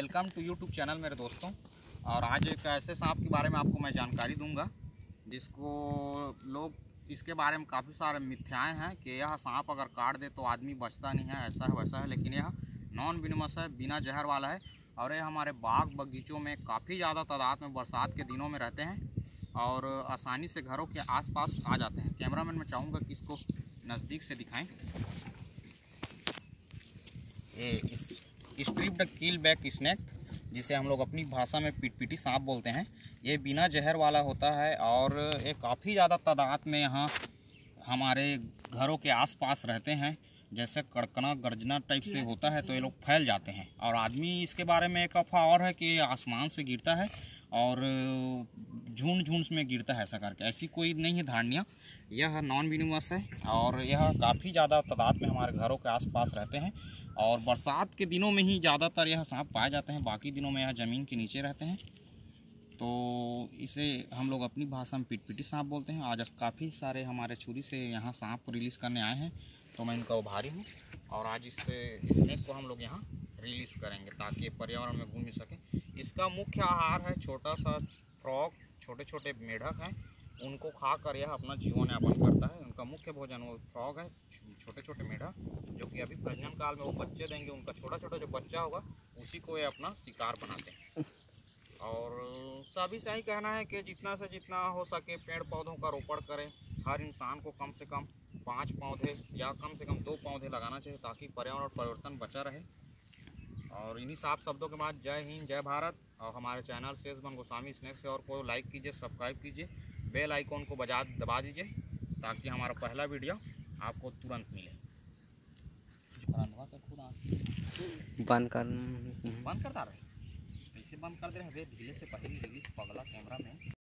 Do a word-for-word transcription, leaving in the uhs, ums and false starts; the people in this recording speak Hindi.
वेलकम टू यूट्यूब चैनल मेरे दोस्तों। और आज एक ऐसे सांप के बारे में आपको मैं जानकारी दूंगा जिसको लोग इसके बारे में काफ़ी सारे मिथ्याएं हैं कि यह सांप अगर काट दे तो आदमी बचता नहीं है, ऐसा है वैसा है। लेकिन यह नॉन विनमस है, बिना जहर वाला है और ये हमारे बाग बगीचों में काफ़ी ज़्यादा तादाद में बरसात के दिनों में रहते हैं और आसानी से घरों के आसपास आ जाते हैं। कैमरामैन मैं चाहूँगा कि इसको नज़दीक से दिखाएं। ये इस स्ट्रिप्ड किल बैक स्नेक, जिसे हम लोग अपनी भाषा में पिटपिटी सांप बोलते हैं, ये बिना जहर वाला होता है और ये काफ़ी ज़्यादा तादाद में यहाँ हमारे घरों के आसपास रहते हैं। जैसे कड़कना गर्जना टाइप से होता है तो ये लोग फैल जाते हैं। और आदमी इसके बारे में एक अफवाह और है कि आसमान से गिरता है और झुंड झुंड में गिरता है, ऐसा करके ऐसी कोई नहीं है धारणियाँ। यह नॉन विनमस है और यह काफ़ी ज़्यादा तादाद में हमारे घरों के आसपास रहते हैं और बरसात के दिनों में ही ज़्यादातर यह सांप पाए जाते हैं, बाकी दिनों में यह ज़मीन के नीचे रहते हैं। तो इसे हम लोग अपनी भाषा में पिटपिटी सांप बोलते हैं। आज काफ़ी सारे हमारे छुरी से यहाँ सांप को रिलीज़ करने आए हैं, तो मैं इनका उभारी हूँ और आज इससे स्नेक को हम लोग यहाँ रिलीज़ करेंगे ताकि पर्यावरण में घूम सके। इसका मुख्य आहार है छोटा सा फ्रॉग, छोटे छोटे मेढक हैं, उनको खाकर यह अपना जीवन यापन करता है। उनका मुख्य भोजन वो फ्रॉग है, छोटे छोटे मेढक, जो कि अभी प्रजनन काल में वो बच्चे देंगे। उनका छोटा छोटा जो बच्चा होगा उसी को ये अपना शिकार बनाते हैं। और सभी से ही कहना है कि जितना से जितना हो सके पेड़ पौधों का रोपण करें। हर इंसान को कम से कम पाँच पौधे या कम से कम दो पौधे लगाना चाहिए ताकि पर्यावरण परिवर्तन बचा रहे। और इन्हीं साफ शब्दों के बाद जय हिंद, जय भारत। और हमारे चैनल शेषबन गोस्वामी स्नेक से और को लाइक कीजिए, सब्सक्राइब कीजिए, बेल आइकॉन को बजा दबा दीजिए ताकि हमारा पहला वीडियो आपको तुरंत मिले। बंद कर बंद करता रहे, कैसे बंद कर दे रहे हैं ढीले से, पहले ढीले से पगला कैमरा में।